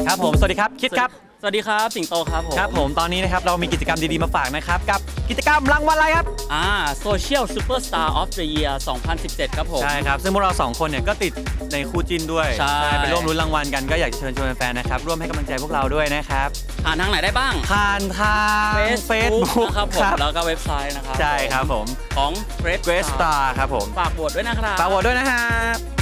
ครับผมสวัสดีครับคิดครับสวัสดีครับสิงโตครับผมครับผมตอนนี้นะครับเรามีกิจกรรมดีๆมาฝากนะครับกับกิจกรรมรางวัลอะไรครับ Social Superstar of the Year 2017ครับผมใช่ครับซึ่งพวกเรา2คนเนี่ยก็ติดในคู่จิ้นด้วยใช่ไปร่วมลุ้นรางวัลกันก็อยากจะเชิญชวนแฟนๆนะครับร่วมให้กำลังใจพวกเราด้วยนะครับผ่านทางไหนได้บ้างผ่านทาง Facebook นะครับผมแล้วก็เว็บไซต์นะครับใช่ครับผมของ Great Star ครับผมฝากโหวตด้วยนะครับฝากโหวตด้วยนะครับ